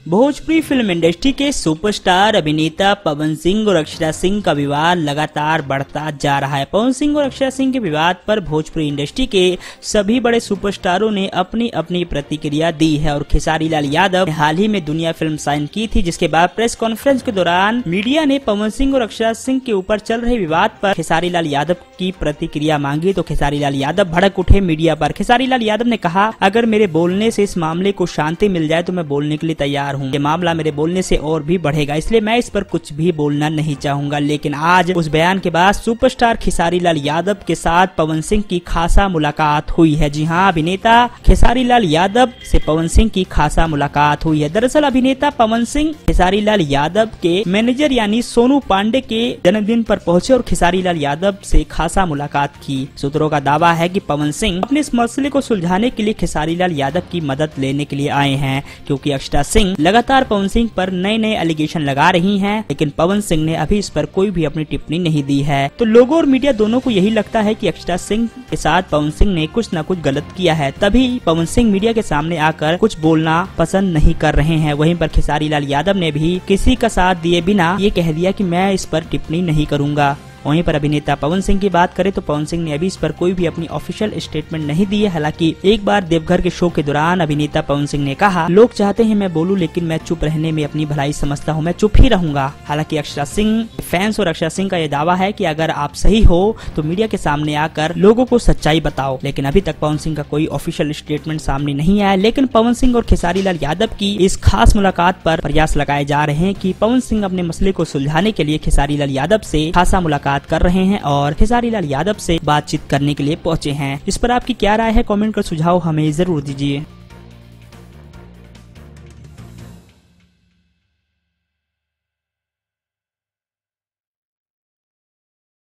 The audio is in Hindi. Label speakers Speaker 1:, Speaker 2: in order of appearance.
Speaker 1: भोजपुरी फिल्म इंडस्ट्री के सुपरस्टार अभिनेता पवन सिंह और अक्षरा सिंह का विवाद लगातार बढ़ता जा रहा है। पवन सिंह और अक्षरा सिंह के विवाद पर भोजपुरी इंडस्ट्री के सभी बड़े सुपरस्टारों ने अपनी अपनी प्रतिक्रिया दी है और खेसारी लाल यादव ने हाल ही में दुनिया फिल्म साइन की थी, जिसके बाद प्रेस कॉन्फ्रेंस के दौरान मीडिया ने पवन सिंह और अक्षरा सिंह के ऊपर चल रहे विवाद पर खेसारी लाल यादव की प्रतिक्रिया मांगी तो खेसारी लाल यादव भड़क उठे मीडिया पर। खेसारी लाल यादव ने कहा, अगर मेरे बोलने से इस मामले को शांति मिल जाए तो मैं बोलने के लिए तैयार हूँ। ये मामला मेरे बोलने से और भी बढ़ेगा, इसलिए मैं इस पर कुछ भी बोलना नहीं चाहूंगा। लेकिन आज उस बयान के बाद सुपरस्टार खेसारी लाल यादव के साथ पवन सिंह की खासा मुलाकात हुई है। जी हां, अभिनेता खेसारी लाल यादव से पवन सिंह की खासा मुलाकात हुई है। दरअसल अभिनेता पवन सिंह खेसारी लाल यादव के मैनेजर यानी सोनू पांडे के जन्मदिन पर पहुंचे और खेसारी लाल यादव से खासा मुलाकात की। सूत्रों का दावा है कि पवन सिंह अपने इस मसले को सुलझाने के लिए खेसारी लाल यादव की मदद लेने के लिए आए हैं, क्योंकि अक्षरा सिंह लगातार पवन सिंह पर नए नए एलिगेशन लगा रही हैं, लेकिन पवन सिंह ने अभी इस पर कोई भी अपनी टिप्पणी नहीं दी है। तो लोगों और मीडिया दोनों को यही लगता है कि अक्षरा सिंह के साथ पवन सिंह ने कुछ न कुछ गलत किया है, तभी पवन सिंह मीडिया के सामने आकर कुछ बोलना पसंद नहीं कर रहे हैं। वहीं पर खेसारी लाल यादव ने भी किसी का साथ दिए बिना ये कह दिया कि मैं इस पर टिप्पणी नहीं करूंगा। वहीं पर अभिनेता पवन सिंह की बात करें तो पवन सिंह ने अभी इस पर कोई भी अपनी ऑफिशियल स्टेटमेंट नहीं दी है। हालांकि एक बार देवघर के शो के दौरान अभिनेता पवन सिंह ने कहा, लोग चाहते हैं मैं बोलूं लेकिन मैं चुप रहने में अपनी भलाई समझता हूं, मैं चुप ही रहूंगा। हालांकि अक्षरा सिंह फैंस और अक्षरा सिंह का यह दावा है कि अगर आप सही हो तो मीडिया के सामने आकर लोगों को सच्चाई बताओ। लेकिन अभी तक पवन सिंह का कोई ऑफिशियल स्टेटमेंट सामने नहीं आया। लेकिन पवन सिंह और खेसारी लाल यादव की इस खास मुलाकात पर प्रयास लगाए जा रहे हैं कि पवन सिंह अपने मसले को सुलझाने के लिए खेसारी लाल यादव से खासा मुलाकात कर रहे हैं और खेसारी लाल यादव से बातचीत करने के लिए पहुंचे हैं। इस पर आपकी क्या राय है? कमेंट कर सुझाव हमें जरूर दीजिए।